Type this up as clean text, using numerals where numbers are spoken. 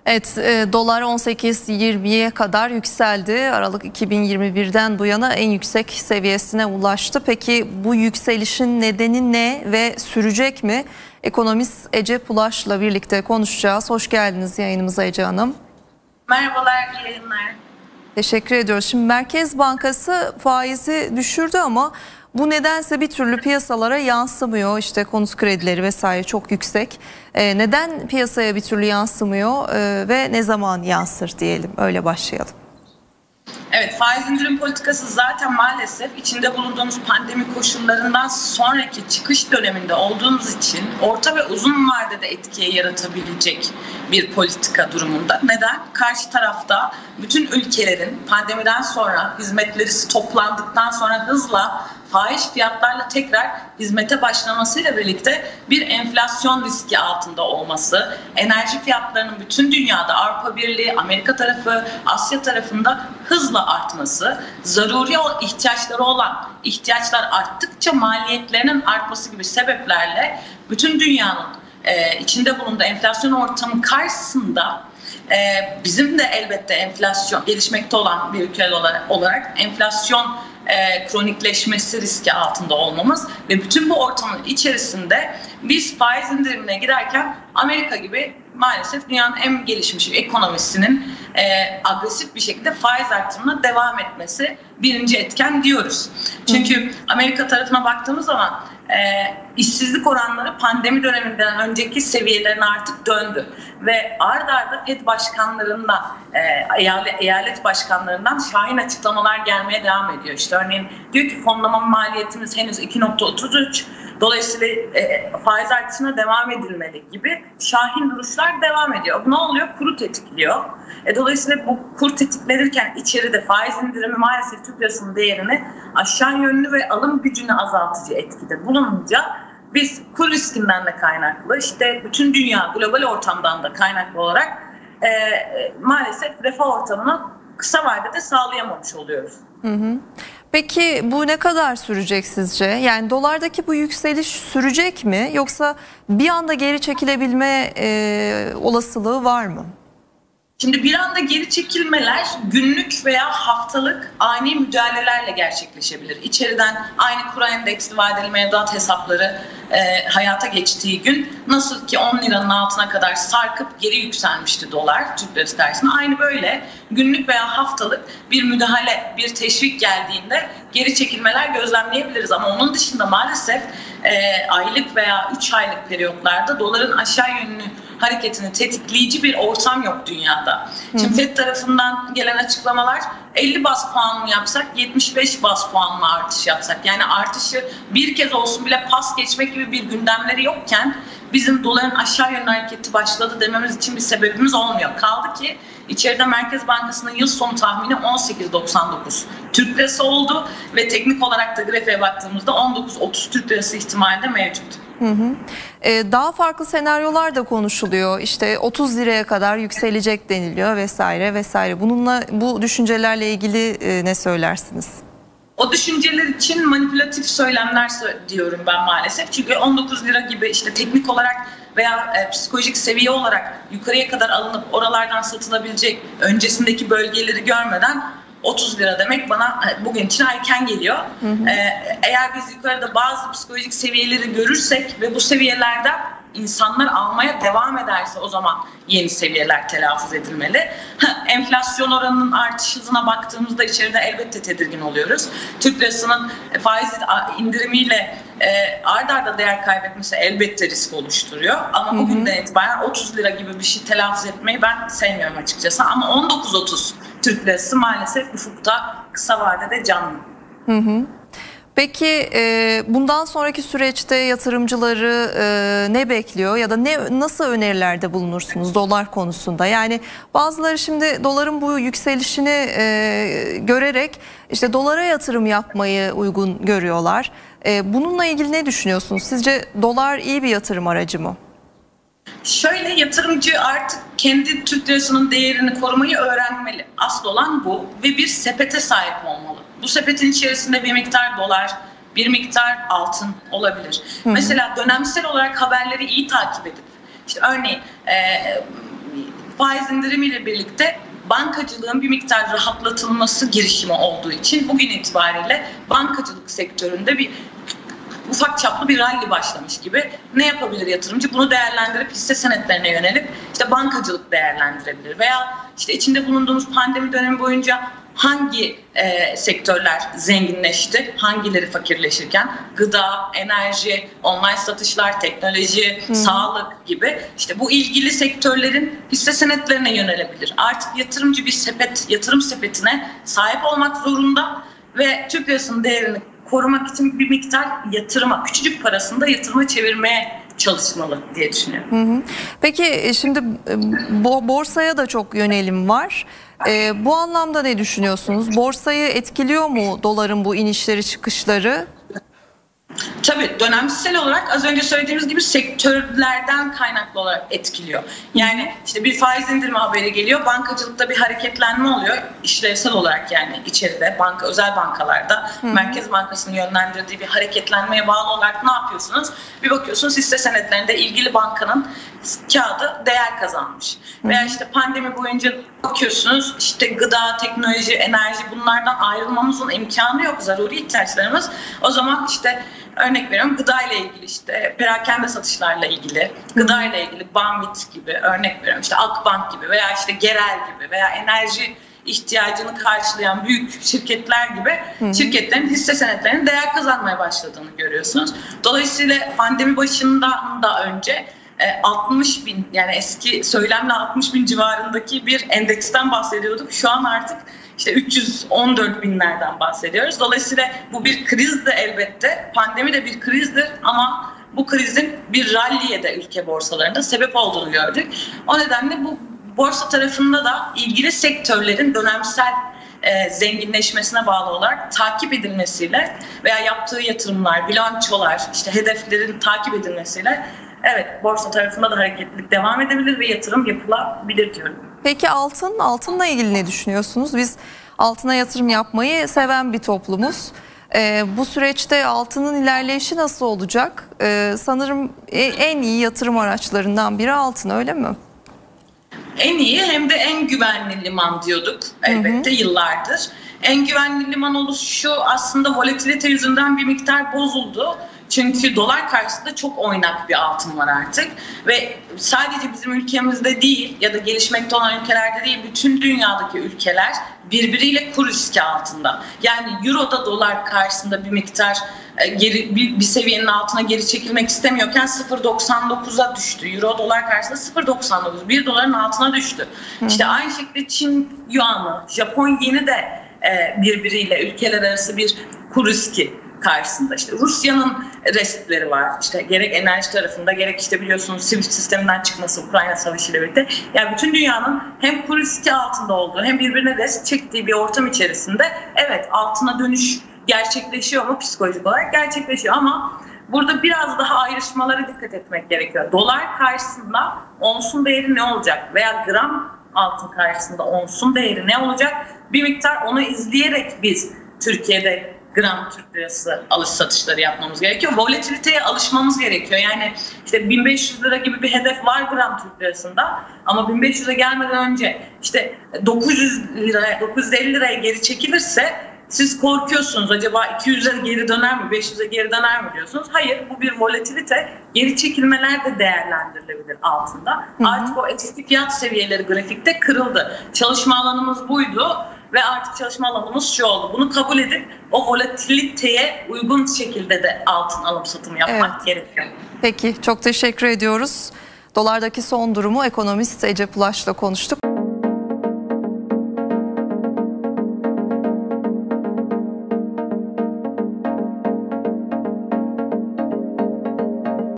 Evet, dolar 18.20'ye kadar yükseldi. Aralık 2021'den bu yana en yüksek seviyesine ulaştı. Peki bu yükselişin nedeni ne ve sürecek mi? Ekonomist Ece Pulaş'la birlikte konuşacağız. Hoş geldiniz yayınımıza Ece Hanım. Merhabalar, iyi yayınlar. Teşekkür ediyoruz. Şimdi Merkez Bankası faizi düşürdü ama bu nedense bir türlü piyasalara yansımıyor. İşte konut kredileri vesaire çok yüksek. Neden piyasaya bir türlü yansımıyor ve ne zaman yansır diyelim, öyle başlayalım. Evet, faiz indirim politikası zaten maalesef içinde bulunduğumuz pandemi koşullarından sonraki çıkış döneminde olduğumuz için orta ve uzun vadede etkiye yaratabilecek bir politika durumunda. Neden? Karşı tarafta bütün ülkelerin pandemiden sonra hizmetleri toplandıktan sonra hızla fahiş fiyatlarla tekrar hizmete başlamasıyla birlikte bir enflasyon riski altında olması, enerji fiyatlarının bütün dünyada Avrupa Birliği, Amerika tarafı, Asya tarafında hızla artması, zaruri ihtiyaçları olan ihtiyaçlar arttıkça maliyetlerinin artması gibi sebeplerle bütün dünyanın içinde bulunduğu enflasyon ortamı karşısında bizim de elbette enflasyon gelişmekte olan bir ülke olarak enflasyon kronikleşmesi riski altında olmamız ve bütün bu ortamın içerisinde biz faiz indirimine giderken Amerika gibi maalesef dünyanın en gelişmiş ekonomisinin agresif bir şekilde faiz artırımına devam etmesi birinci etken diyoruz. Çünkü Amerika tarafına baktığımız zaman işsizlik oranları pandemi döneminden önceki seviyelerine artık döndü ve ard arda FED başkanlarından, eyalet başkanlarından şahin açıklamalar gelmeye devam ediyor. İşte örneğin diyor ki fonlama maliyetimiz henüz 2.33, dolayısıyla faiz artışına devam edilmeli gibi şahin duruşlar devam ediyor. Bu ne oluyor? Kuru tetikliyor. Dolayısıyla bu kur tetiklenirken içeride faiz indirimi maalesef Türk lirasının değerini aşağı yönlü ve alım gücünü azaltıcı etkide bulununca biz kur riskinden de kaynaklı, işte bütün dünya global ortamdan da kaynaklı olarak maalesef refah ortamını kısa vadede sağlayamamış oluyoruz. Peki bu ne kadar sürecek sizce? Yani dolardaki bu yükseliş sürecek mi, yoksa bir anda geri çekilebilme olasılığı var mı? Şimdi bir anda geri çekilmeler günlük veya haftalık ani müdahalelerle gerçekleşebilir. İçeriden aynı kura endeksli vadeli mevduat hesapları hayata geçtiği gün nasıl ki 10 liranın altına kadar sarkıp geri yükselmişti dolar Türk lirası karşısında. Aynı böyle günlük veya haftalık bir müdahale, bir teşvik geldiğinde geri çekilmeler gözlemleyebiliriz. Ama onun dışında maalesef aylık veya 3 aylık periyotlarda doların aşağı yönlü hareketini tetikleyici bir ortam yok dünyada. Şimdi FED tarafından gelen açıklamalar 50 bas puan mı yapsak, 75 bas puan mı artış yapsak? Yani artışı bir kez olsun bile pas geçmek gibi bir gündemleri yokken bizim doların aşağı yönlü hareketi başladı dememiz için bir sebebimiz olmuyor. Kaldı ki içeride Merkez Bankası'nın yıl sonu tahmini 18.99 Türk lirası oldu ve teknik olarak da grafiğe baktığımızda 19.30 Türk lirası ihtimali de mevcut. Daha farklı senaryolar da konuşuluyor. İşte 30 liraya kadar yükselecek deniliyor vesaire vesaire. Bununla, bu düşüncelerle ilgili ne söylersiniz? O düşünceler için manipülatif söylemler diyorum ben maalesef. Çünkü 19 lira gibi işte teknik olarak veya psikolojik seviye olarak yukarıya kadar alınıp oralardan satılabilecek öncesindeki bölgeleri görmeden 30 lira demek bana bugün için erken geliyor. Eğer biz yukarıda bazı psikolojik seviyeleri görürsek ve bu seviyelerde insanlar almaya devam ederse o zaman yeni seviyeler telaffuz edilmeli. Enflasyon oranının artış hızına baktığımızda içeride elbette tedirgin oluyoruz. Türk lirasının faiz indirimiyle ard arda değer kaybetmesi elbette risk oluşturuyor. Ama bugünden itibaren 30 lira gibi bir şey telaffuz etmeyi ben sevmiyorum açıkçası. Ama 19.30 Türk lirası maalesef ufukta kısa vadede canlı. Peki bundan sonraki süreçte yatırımcıları ne bekliyor ya da nasıl önerilerde bulunursunuz dolar konusunda? Yani bazıları şimdi doların bu yükselişini görerek işte dolara yatırım yapmayı uygun görüyorlar. Bununla ilgili ne düşünüyorsunuz? Sizce dolar iyi bir yatırım aracı mı? Şöyle, yatırımcı artık kendi Türk lirasının değerini korumayı öğrenmeli. Asıl olan bu ve bir sepete sahip olmalı. Bu sepetin içerisinde bir miktar dolar, bir miktar altın olabilir. Mesela dönemsel olarak haberleri iyi takip edip, işte örneğin faiz indirimiyle birlikte bankacılığın bir miktar rahatlatılması girişimi olduğu için bugün itibariyle bankacılık sektöründe bir ufak çaplı bir rally başlamış gibi. Ne yapabilir yatırımcı? Bunu değerlendirip hisse senetlerine yönelip işte bankacılık değerlendirebilir. Veya işte içinde bulunduğumuz pandemi dönemi boyunca hangi sektörler zenginleşti, hangileri fakirleşirken gıda, enerji, online satışlar, teknoloji, sağlık gibi işte bu ilgili sektörlerin hisse senetlerine yönelebilir. Artık yatırımcı bir yatırım sepetine sahip olmak zorunda ve Türk lirasının değerini korumak için bir miktar yatırıma, küçücük parasını da yatırıma çevirmeye çalışmalı diye düşünüyorum. Peki şimdi borsaya da çok yönelim var. Bu anlamda ne düşünüyorsunuz? Borsayı etkiliyor mu doların bu inişleri çıkışları? Tabii dönemsel olarak az önce söylediğimiz gibi sektörlerden kaynaklı olarak etkiliyor. Yani işte bir faiz indirme haberi geliyor, bankacılıkta bir hareketlenme oluyor işlevsel olarak, yani içeride özel bankalarda Merkez Bankası'nın yönlendirdiği bir hareketlenmeye bağlı olarak ne yapıyorsunuz? Bir bakıyorsunuz hisse senetlerinde ilgili bankanın kağıdı değer kazanmış. Veya işte pandemi boyunca bakıyorsunuz işte gıda, teknoloji, enerji, bunlardan ayrılmamızın imkanı yok, zaruri ihtiyaçlarımız. O zaman işte örnek veriyorum, gıda ile ilgili işte perakende satışlarla ilgili, gıda ile ilgili Banvit gibi, örnek veriyorum işte Akbank gibi veya işte Gerel gibi veya enerji ihtiyacını karşılayan büyük şirketler gibi şirketlerin hisse senetlerinin değer kazanmaya başladığını görüyorsunuz. Dolayısıyla pandemi başından da önce 60 bin, yani eski söylemle 60 bin civarındaki bir endeksten bahsediyorduk. Şu an artık işte 314 binlerden bahsediyoruz. Dolayısıyla bu bir kriz de elbette. Pandemi de bir krizdir ama bu krizin bir ralliye de ülke borsalarında sebep olduğunu gördük. O nedenle bu borsa tarafında da ilgili sektörlerin dönemsel zenginleşmesine bağlı olarak takip edilmesiyle veya yaptığı yatırımlar, bilançolar, işte hedeflerin takip edilmesiyle evet, borsa tarafında da hareketlilik devam edebilir ve yatırım yapılabilir diyorum. Peki altınla ilgili ne düşünüyorsunuz? Biz altına yatırım yapmayı seven bir toplumuz. Bu süreçte altının ilerleyişi nasıl olacak? Sanırım en iyi yatırım araçlarından biri altın, öyle mi? En iyi hem de en güvenli liman diyorduk elbette yıllardır. En güvenli liman oluşu aslında volatilite yüzünden bir miktar bozuldu. Çünkü dolar karşısında çok oynak bir altın var artık ve sadece bizim ülkemizde değil ya da gelişmekte olan ülkelerde değil, bütün dünyadaki ülkeler birbiriyle kur riski altında. Yani Euro'da dolar karşısında bir miktar bir seviyenin altına geri çekilmek istemiyorken 0.99'a düştü. Euro dolar karşısında 0.99, 1 doların altına düştü. İşte aynı şekilde Çin yuanı, Japon yeni de birbiriyle ülkeler arası bir kur riski karşısında. İşte Rusya'nın riskleri var. İşte gerek enerji tarafında gerek işte biliyorsunuz SWIFT sisteminden çıkması Ukrayna Savaşı ile birlikte. Yani bütün dünyanın hem kur riski altında olduğu hem birbirine risk çektiği bir ortam içerisinde evet, altına dönüş gerçekleşiyor mu? Psikolojik olarak gerçekleşiyor ama burada biraz daha ayrışmalara dikkat etmek gerekiyor. Dolar karşısında onsun değeri ne olacak? Veya gram altın karşısında onsun değeri ne olacak? Bir miktar onu izleyerek biz Türkiye'de gram Türk lirası alış satışları yapmamız gerekiyor. Volatiliteye alışmamız gerekiyor. Yani işte 1500 lira gibi bir hedef var gram Türk lirasında ama 1500'e gelmeden önce işte 900 liraya, 950 liraya geri çekilirse siz korkuyorsunuz. Acaba 200'e geri döner mi, 500'e geri döner mi diyorsunuz. Hayır, bu bir volatilite. Geri çekilmeler de değerlendirilebilir altında. Artık o eski fiyat seviyeleri grafikte kırıldı. Çalışma alanımız buydu. Ve artık çalışma alanımız şu oldu. Bunu kabul edip o volatiliteye uygun şekilde de altın alım satım yapmak gerekiyor. Peki, çok teşekkür ediyoruz. Dolardaki son durumu ekonomist Ece Pulaş'la konuştuk.